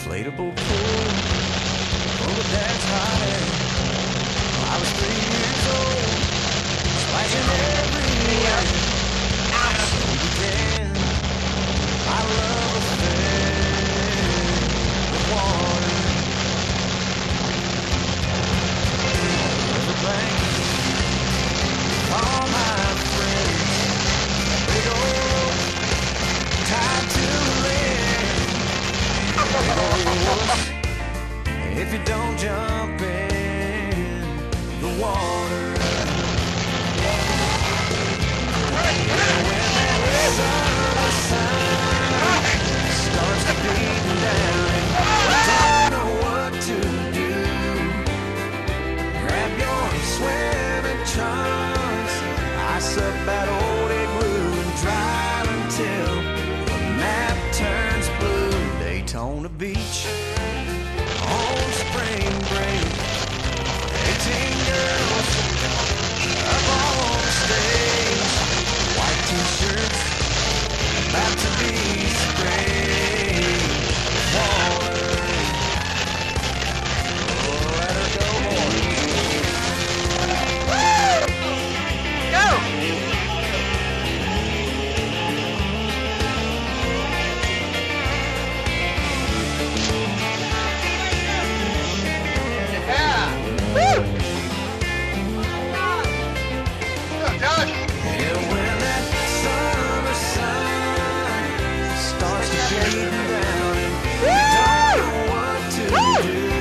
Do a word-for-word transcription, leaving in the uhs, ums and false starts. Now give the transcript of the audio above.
inflatable pool full of dad's hot air. I was three years old, splashing everywhere. So began my love affair with water. Riverbank, all my friends, big old tied to land. If you don't jump in the water, when that summer sun starts to beat down and you don't know what to do, grab your swimming trunks, ice up that old igloo and drive until the map turns blue. Daytona Beach on spring break, eighteen girls up on the stage, white t-shirts about to be sprayed with water. Oh, let her go, boys. Go! Starts to shake down and you don't know what to do.